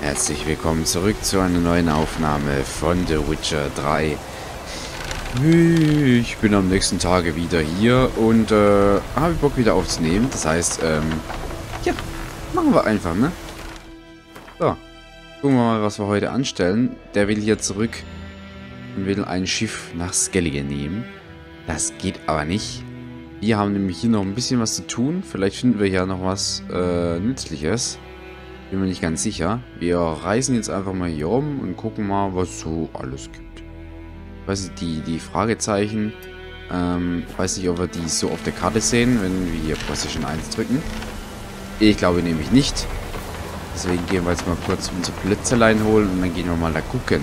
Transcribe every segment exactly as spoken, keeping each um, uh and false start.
Herzlich willkommen zurück zu einer neuen Aufnahme von The Witcher drei. Ich bin am nächsten Tage wieder hier und äh, habe Bock wieder aufzunehmen. Das heißt, ähm, ja, machen wir einfach, ne? So, gucken wir mal, was wir heute anstellen. Der will hier zurück und will ein Schiff nach Skellige nehmen. Das geht aber nicht. Wir haben nämlich hier noch ein bisschen was zu tun. Vielleicht finden wir ja noch was äh, Nützliches. Bin mir nicht ganz sicher. Wir reisen jetzt einfach mal hier rum und gucken mal, was so alles gibt. Ich weiß nicht, die, die Fragezeichen, ähm, weiß nicht, ob wir die so auf der Karte sehen, wenn wir hier Position eins drücken. Ich glaube nämlich nicht. Deswegen gehen wir jetzt mal kurz unser Plätzelein holen und dann gehen wir mal da gucken.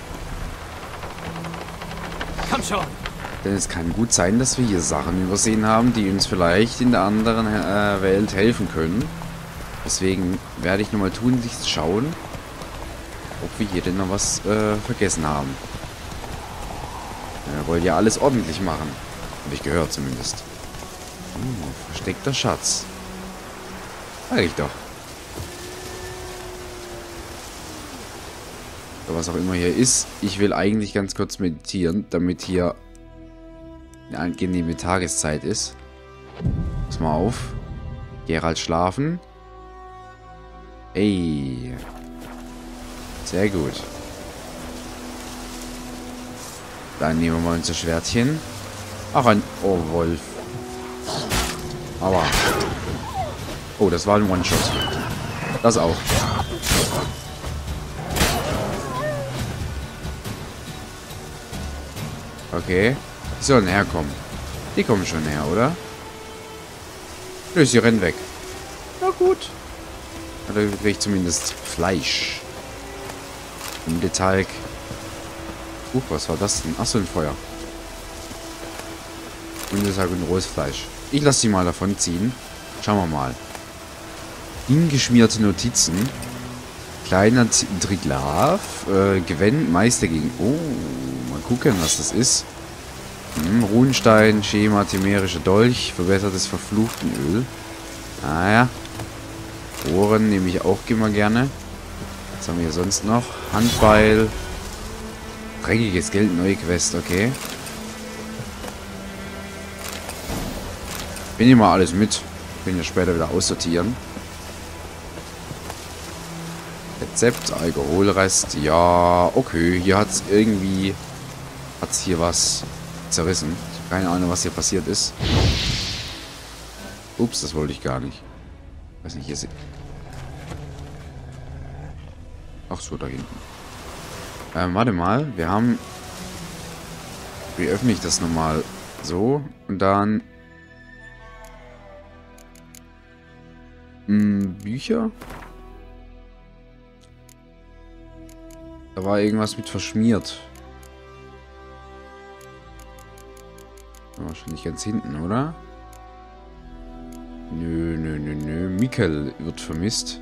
Komm schon! Denn es kann gut sein, dass wir hier Sachen übersehen haben, die uns vielleicht in der anderen äh, Welt helfen können. Deswegen werde ich nochmal tunlichst schauen, ob wir hier denn noch was äh, vergessen haben. Wir wollen ja alles ordentlich machen. Habe ich gehört zumindest. Oh, versteckter Schatz. Sag ich doch. So, was auch immer hier ist. Ich will eigentlich ganz kurz meditieren, damit hier eine angenehme Tageszeit ist. Pass mal auf. Geralt schlafen. Ey. Sehr gut. Dann nehmen wir mal unser Schwertchen. Ach, ein... Oh, Wolf. Aber... Oh, das war ein One-Shot. Das auch. Okay. Die sollen herkommen. Die kommen schon her, oder? Nö, sie rennen weg. Na gut. Da kriege ich zumindest Fleisch. Im Detail. Uh, was war das denn? Achso, ein Feuer. Und deshalb ein rohes Fleisch. Ich lasse die mal davon ziehen. Schauen wir mal. Ingeschmierte Notizen. Kleiner Triglav. Äh, Gewinn, Meister gegen... Oh, mal gucken, was das ist. Hm, Runenstein, Schema, Temerischer Dolch. Verbessertes Verfluchtenöl. Naja. Ohren nehme ich auch immer gerne. Was haben wir hier sonst noch? Handbeil. Dreckiges Geld, neue Quest, okay. Ich nehme mal alles mit. Können ja später wieder aussortieren. Rezept, Alkoholrest. Ja, okay. Hier hat es irgendwie... Hat es hier was zerrissen. Ich habe keine Ahnung, was hier passiert ist. Ups, das wollte ich gar nicht. Weiß nicht, hier sind... Ach so, da hinten. Ähm, warte mal. Wir haben... Wie öffne ich das nochmal? So. Und dann... Mh, Bücher? Da war irgendwas mit verschmiert. Wahrscheinlich ganz hinten, oder? Nö, nö, nö, nö. Mikkel wird vermisst.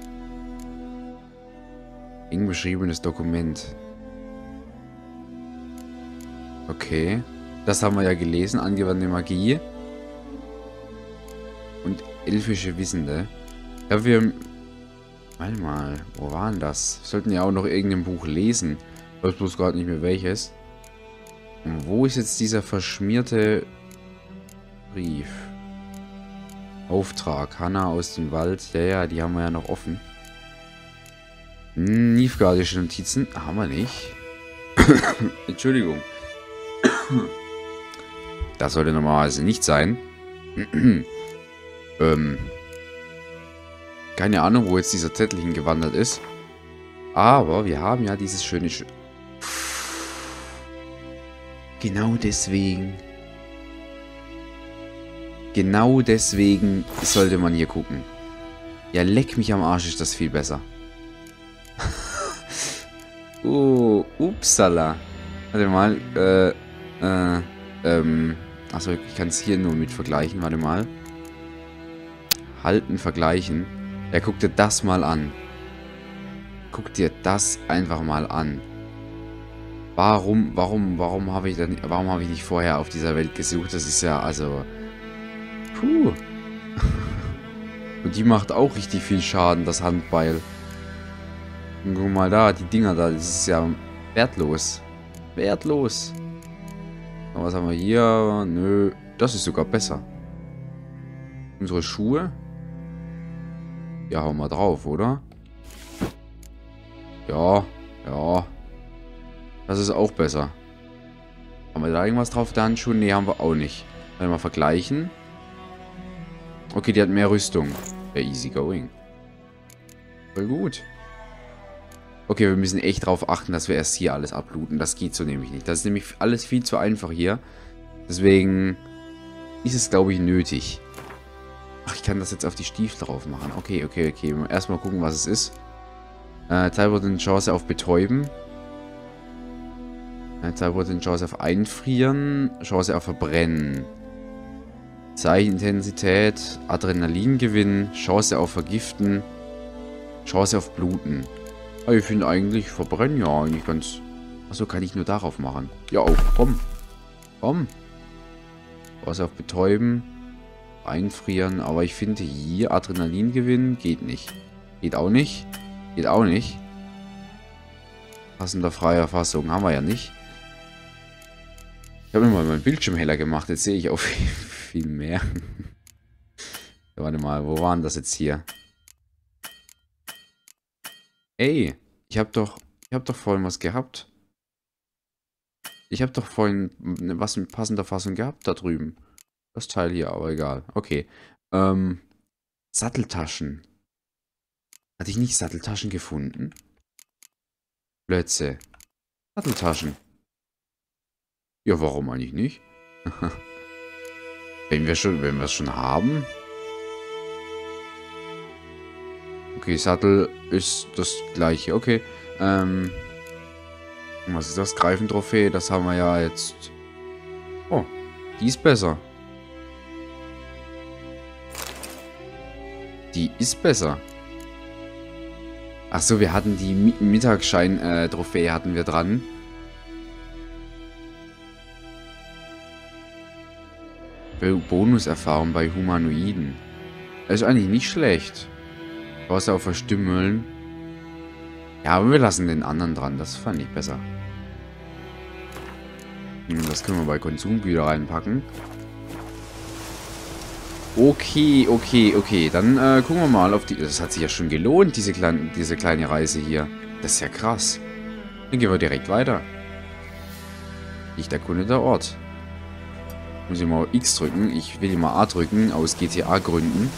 Eng beschriebenes Dokument. Okay. Das haben wir ja gelesen. Angewandte Magie. Und elfische Wissende. Ja, wir... Warte mal. Wo waren das? Wir sollten ja auch noch irgendein Buch lesen. Ich weiß bloß gerade nicht mehr welches. Und wo ist jetzt dieser verschmierte Brief? Auftrag. Hanna aus dem Wald. Ja, ja, die haben wir ja noch offen. Nilfgaardische Notizen. Haben wir nicht. Entschuldigung. Das sollte normalerweise nicht sein. ähm. Keine Ahnung, wo jetzt dieser Zettel hingewandert ist. Aber wir haben ja dieses schöne... Sch genau deswegen... Genau deswegen sollte man hier gucken. Ja, leck mich am Arsch, ist das viel besser. Oh, upsala. Warte mal, äh, äh, ähm, achso, ich kann es hier nur mit vergleichen, warte mal. Halten, vergleichen. Ja, guck dir das mal an. Guck dir das einfach mal an. Warum, warum, warum habe ich dann, warum habe ich nicht vorher auf dieser Welt gesucht? Das ist ja, also, puh. Und die macht auch richtig viel Schaden, das Handbeil. Und guck mal da, die Dinger da, das ist ja wertlos. Wertlos. Und was haben wir hier? Nö, das ist sogar besser. Unsere Schuhe. Ja, hauen wir drauf, oder? Ja, ja. Das ist auch besser. Haben wir da irgendwas drauf, der Handschuhe? Ne, haben wir auch nicht. Wenn wir mal vergleichen. Okay, die hat mehr Rüstung. Ja, easy going. Voll gut. Okay, wir müssen echt darauf achten, dass wir erst hier alles ablooten. Das geht so nämlich nicht. Das ist nämlich alles viel zu einfach hier. Deswegen ist es, glaube ich, nötig. Ach, ich kann das jetzt auf die Stiefel drauf machen. Okay, okay, okay. Erstmal gucken, was es ist. Äh, teilweise eine Chance auf Betäuben. Äh, teilweise eine Chance auf Einfrieren. Chance auf Verbrennen. Zeichenintensität. Adrenalingewinn. Chance auf Vergiften. Chance auf Bluten. Aber ich finde eigentlich Verbrennen ja eigentlich ganz... Achso, kann ich nur darauf machen. Ja, oh, komm. Komm. Chance auf Betäuben. Einfrieren. Aber ich finde hier Adrenalingewinn geht nicht. Geht auch nicht. Geht auch nicht. Passender freier Fassung haben wir ja nicht. Ich habe mir mal meinen Bildschirm heller gemacht. Jetzt sehe ich auch viel, viel mehr. Warte mal, wo waren das jetzt hier? Ey, ich habe doch, ich habe doch vorhin was gehabt. Ich habe doch vorhin was mit passender Fassung gehabt da drüben. Das Teil hier, aber egal. Okay. Ähm, Satteltaschen. Hatte ich nicht Satteltaschen gefunden? Plötze. Satteltaschen. Ja, warum eigentlich nicht? wenn wir schon, wenn wir es schon haben. Okay, Sattel ist das gleiche. Okay. Ähm. Was ist das? Greifentrophäe. Das haben wir ja jetzt. Oh, die ist besser. Die ist besser. Achso, wir hatten die Mittagsschein-Trophäe hatten wir dran. Bonuserfahrung bei Humanoiden. Das ist eigentlich nicht schlecht. Außer auf Verstümmeln. Ja, aber wir lassen den anderen dran. Das fand ich besser. Das können wir bei Konsumgüter reinpacken. Okay, okay, okay. Dann äh, gucken wir mal auf die... Das hat sich ja schon gelohnt, diese, klein, diese kleine Reise hier. Das ist ja krass. Dann gehen wir direkt weiter. Nicht erkundeter Ort. Muss ich mal X drücken. Ich will mal A drücken, aus G T A-Gründen.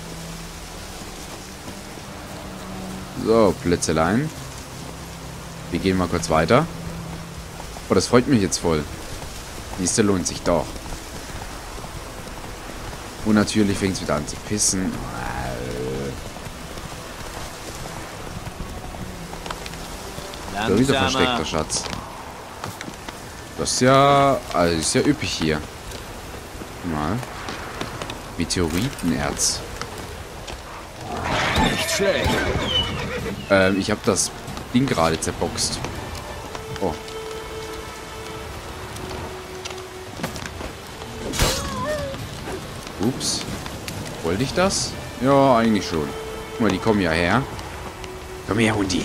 So, Plätzelein. Wir gehen mal kurz weiter. Oh, das freut mich jetzt voll. Nächste lohnt sich doch. Und natürlich fängt es wieder an zu pissen. Da wieder versteckter Schatz. Das ist ja... Also ist ja üppig hier. Mal. Meteoritenerz. Nicht schlecht. Ähm, ich habe das Ding gerade zerboxt. Oh. Ups. Wollte ich das? Ja, eigentlich schon. Guck mal, die kommen ja her. Komm her, Hundi.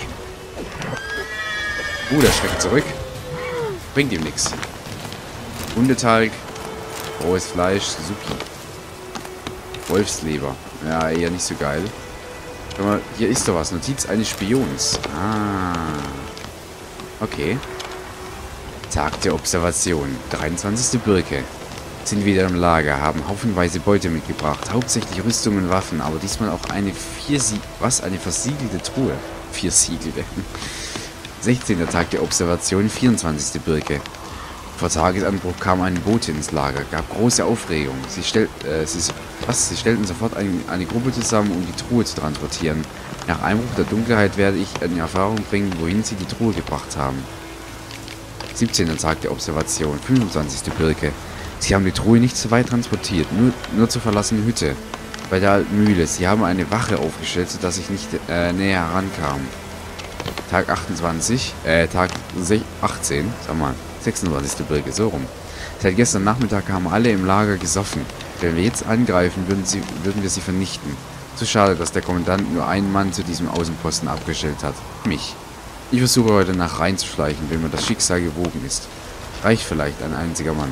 Uh, der schreckt zurück. Bringt ihm nichts. Hundetalg. Rohes Fleisch. Supi. Wolfsleber. Ja, eher nicht so geil. Guck mal, hier ist doch was. Notiz eines Spions. Ah. Okay. Tag der Observation. dreiundzwanzigste Birke. Sind wieder im Lager, haben haufenweise Beute mitgebracht. Hauptsächlich Rüstung und Waffen, aber diesmal auch eine vier Sie was? Eine versiegelte Truhe. Vier Siegelte. sechzehnter Tag der Observation, vierundzwanzigste Birke. Vor Tagesanbruch kam ein Bote ins Lager, gab große Aufregung. Sie, stell, äh, sie, was? Sie stellten sofort ein, eine Gruppe zusammen, um die Truhe zu transportieren. Nach Einbruch der Dunkelheit werde ich in Erfahrung bringen, wohin sie die Truhe gebracht haben. siebzehnter Tag der Observation, fünfundzwanzigste Birke. Sie haben die Truhe nicht so weit transportiert, nur, nur zur verlassenen Hütte bei der alten Mühle. Sie haben eine Wache aufgestellt, sodass ich nicht äh, näher herankam. Tag achtundzwanzig, äh, Tag achtzehn, sag mal, sechsundzwanzigste Birke, so rum. Seit gestern Nachmittag haben alle im Lager gesoffen. Wenn wir jetzt angreifen, würden, sie, würden wir sie vernichten. Zu schade, dass der Kommandant nur einen Mann zu diesem Außenposten abgestellt hat. Mich. Ich versuche heute nach reinzuschleichen, wenn mir das Schicksal gewogen ist. Reicht vielleicht ein einziger Mann.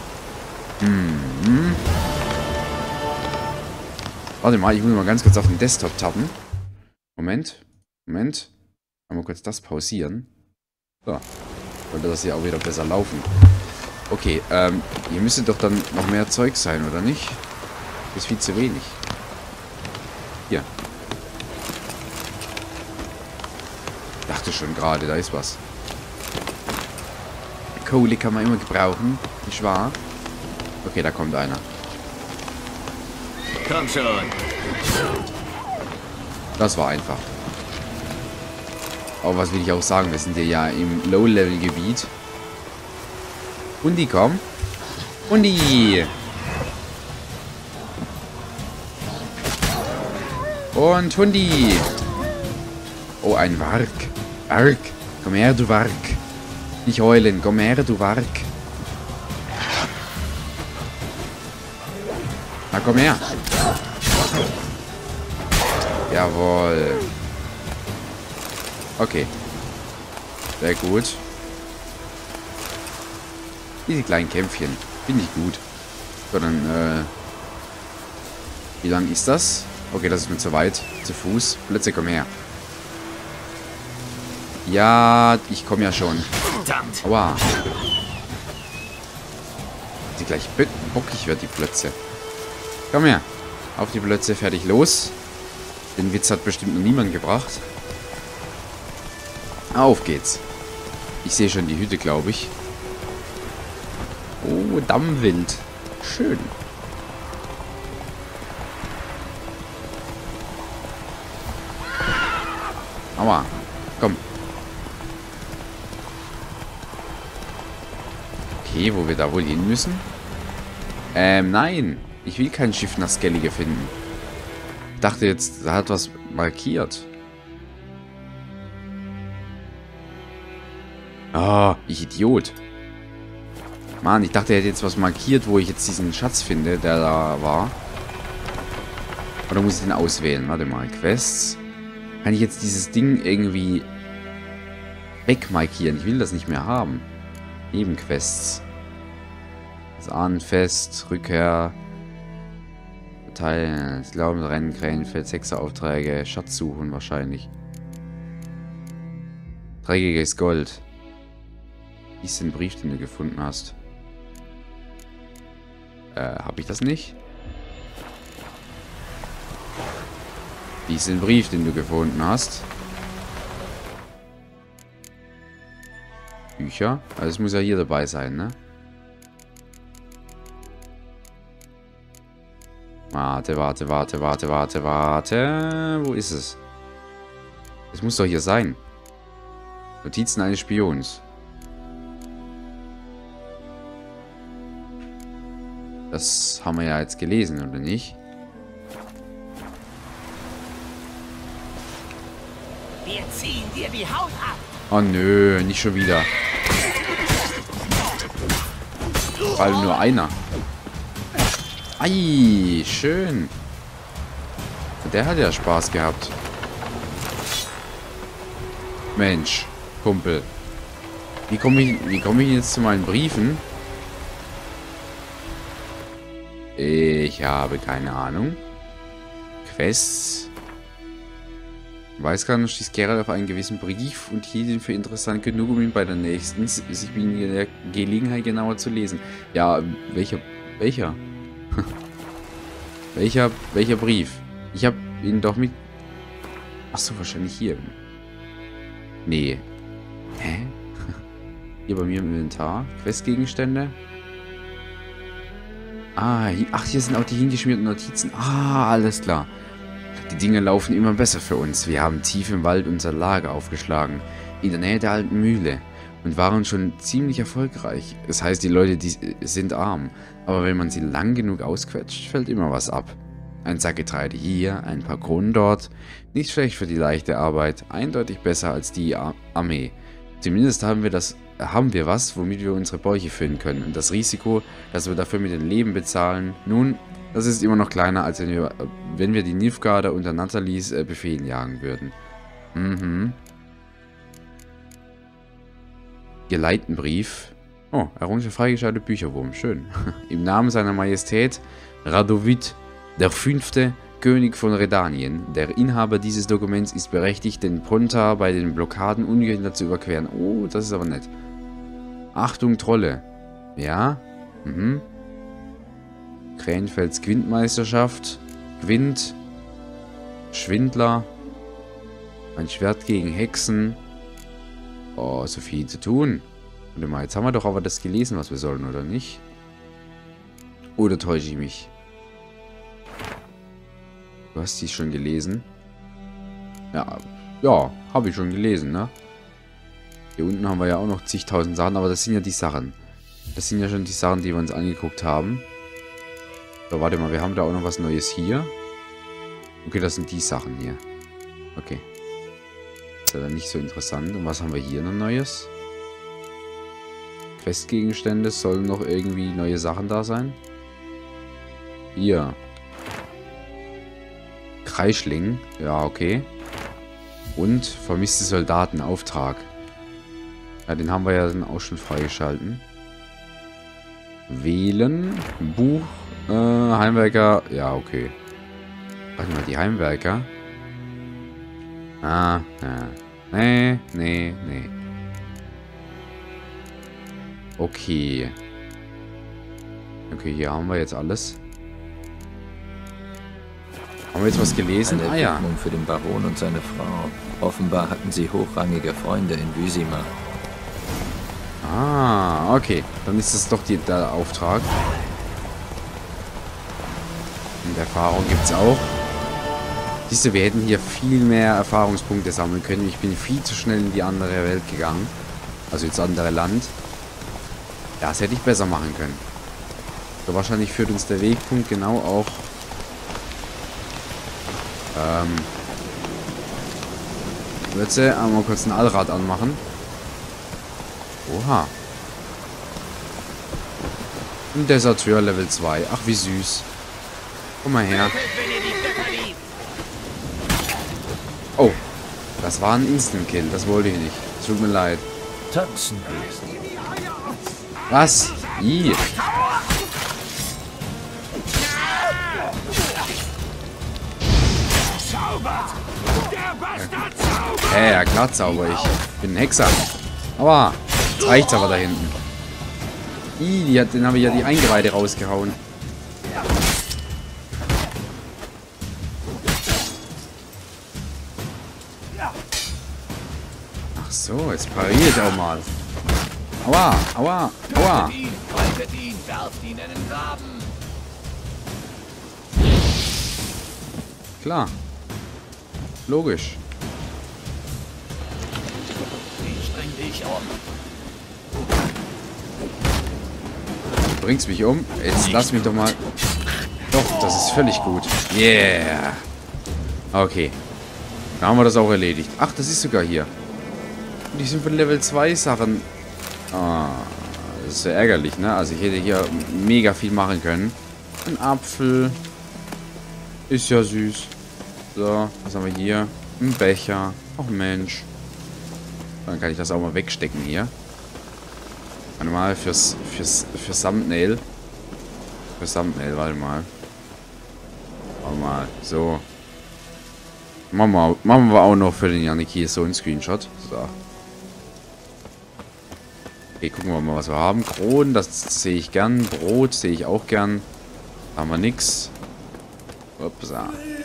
Hm. Warte mal, ich muss mal ganz kurz auf den Desktop tappen. Moment. Moment. Mal kurz das pausieren. So. Sollte das hier auch wieder besser laufen. Okay, ähm, hier müsste doch dann noch mehr Zeug sein, oder nicht? Das ist viel zu wenig. Hier. Dachte schon gerade, da ist was. Kohle kann man immer gebrauchen, nicht wahr? Okay, da kommt einer. Komm schon. Das war einfach. Aber was will ich auch sagen, wir sind hier ja im Low-Level-Gebiet. Hundi, komm. Hundi. Und Hundi. Oh, ein Warg. Warg. Komm her, du Warg. Nicht heulen. Komm her, du Warg. Na, komm her. Jawohl. Okay. Sehr gut. Diese kleinen Kämpfchen. Finde ich gut. So, dann, äh... wie lang ist das? Okay, das ist mir zu weit. Zu Fuß. Blödsinn, komm her. Ja, ich komme ja schon. Verdammt. Aua. Die gleich bockig wird, die Plötze. Komm her. Auf die Plötze, fertig, los. Den Witz hat bestimmt noch niemand gebracht. Auf geht's. Ich sehe schon die Hütte, glaube ich. Oh, Dammwild. Schön. Aua. Komm. Okay, wo wir da wohl hin müssen? Ähm, nein. Ich will kein Schiff nach Skellige finden. Ich dachte jetzt, da hat was markiert. Ah, oh, ich Idiot. Mann, ich dachte, er hätte jetzt was markiert, wo ich jetzt diesen Schatz finde, der da war. Oder muss ich den auswählen? Warte mal, Quests. Kann ich jetzt dieses Ding irgendwie wegmarkieren? Ich will das nicht mehr haben. Nebenquests. Das Ahnenfest, Rückkehr. Verteilen, das Glaubensrennen, Krähenfeld, Sechser-Aufträge, Schatz suchen wahrscheinlich. Dreckiges Gold. Wie ist den Brief, den du gefunden hast? Äh, habe ich das nicht? Wie ist den Brief, den du gefunden hast? Bücher? Also es muss ja hier dabei sein, ne? Warte, warte, warte, warte, warte, warte. Wo ist es? Es muss doch hier sein. Notizen eines Spions. Das haben wir ja jetzt gelesen, oder nicht? Wir ziehen dir die Haut ab. Oh nö, nicht schon wieder. Vor allem nur einer. Ei, schön. Der hat ja Spaß gehabt. Mensch, Kumpel. Wie komme ich, wie komme ich jetzt zu meinen Briefen? Ich habe keine Ahnung. Quests. Weiß gar nicht, stieß Geralt auf einen gewissen Brief und hielt ihn für interessant genug, um ihn bei der nächsten sich in der Gelegenheit genauer zu lesen. Ja, welcher, welcher? welcher, welcher Brief? Ich habe ihn doch mit... Achso, wahrscheinlich hier. Nee. Hä? Hier bei mir im Inventar. Questgegenstände. Ah, hier, ach, hier sind auch die hingeschmierten Notizen. Ah, alles klar. Die Dinge laufen immer besser für uns. Wir haben tief im Wald unser Lager aufgeschlagen, in der Nähe der alten Mühle, und waren schon ziemlich erfolgreich. Das heißt, die Leute, die sind arm, aber wenn man sie lang genug ausquetscht, fällt immer was ab. Ein Sack Getreide hier, ein paar Kronen dort. Nicht schlecht für die leichte Arbeit, eindeutig besser als die Ar- Armee. Zumindest haben wir das, haben wir was, womit wir unsere Bäuche füllen können. Und das Risiko, dass wir dafür mit dem Leben bezahlen, nun, das ist immer noch kleiner, als wenn wir, wenn wir die Nilfgaarder unter Nathalies äh, Befehlen jagen würden. Mhm. Geleitenbrief. Oh, Errungenschaft freigeschaltet Bücherwurm. Schön. Im Namen seiner Majestät Radovid der Fünfte, König von Redanien. Der Inhaber dieses Dokuments ist berechtigt, den Pontar bei den Blockaden ungehindert zu überqueren. Oh, das ist aber nett. Achtung, Trolle. Ja. Mhm. Krähenfelds Quintmeisterschaft. Quint. Schwindler. Ein Schwert gegen Hexen. Oh, so viel zu tun. Warte mal, jetzt haben wir doch aber das gelesen, was wir sollen, oder nicht? Oder täusche ich mich? Du hast die schon gelesen? Ja, ja, habe ich schon gelesen, ne? Hier unten haben wir ja auch noch zigtausend Sachen, aber das sind ja die Sachen. Das sind ja schon die Sachen, die wir uns angeguckt haben. So, warte mal, wir haben da auch noch was Neues hier. Okay, das sind die Sachen hier. Okay. Ist ja dann nicht so interessant. Und was haben wir hier noch Neues? Questgegenstände, sollen noch irgendwie neue Sachen da sein? Hier. Kreischling. Ja, okay. Und vermisste Soldaten, Auftrag. Ja, den haben wir ja dann auch schon freigeschalten. Wählen. Buch. Äh, Heimwerker. Ja, okay. Warte mal, die Heimwerker. Ah, ja. Nee, nee, nee. Okay. Okay, hier haben wir jetzt alles. Haben wir jetzt was gelesen? Eine ah ja. Widmung für den Baron und seine Frau. Offenbar hatten sie hochrangige Freunde in Vizima. Ah, okay. Dann ist es doch die, der Auftrag. Und Erfahrung gibt es auch. Siehst du, wir hätten hier viel mehr Erfahrungspunkte sammeln können. Ich bin viel zu schnell in die andere Welt gegangen. Also ins andere Land. Das hätte ich besser machen können. So, wahrscheinlich führt uns der Wegpunkt genau auch... Ähm... Würze, einmal kurz ein Allrad anmachen. Oha. Ein Deserteur Level zwei. Ach, wie süß. Komm mal her. Oh. Das war ein Instant-Kill. Das wollte ich nicht. Tut mir leid. Tanzen. Was? Ih. Hä, ja klar zauber ich. Ich bin ein Hexer. Aber, jetzt reicht's aber da hinten. Ih, die hat, den habe ich ja die Eingeweide rausgehauen. Ach so, jetzt pariere ich auch mal. Aua, aua, aua. Klar. Logisch. Du bringst mich um. Jetzt lass mich doch mal... Doch, das ist völlig gut. Yeah. Okay. Dann haben wir das auch erledigt. Ach, das ist sogar hier. Die sind von Level zwei Sachen. Ah, das ist ja ärgerlich, ne? Also ich hätte hier mega viel machen können. Ein Apfel. Ist ja süß. So, was haben wir hier? Ein Becher. Ach Mensch. Dann kann ich das auch mal wegstecken hier. Warte mal, fürs, fürs, fürs Thumbnail. Fürs Thumbnail, warte mal. Warte mal, so. Machen wir, machen wir auch noch für den Janik hier so einen Screenshot. So. Okay, gucken wir mal, was wir haben. Kronen, das sehe ich gern. Brot sehe ich auch gern. Da haben wir nix. Upsa.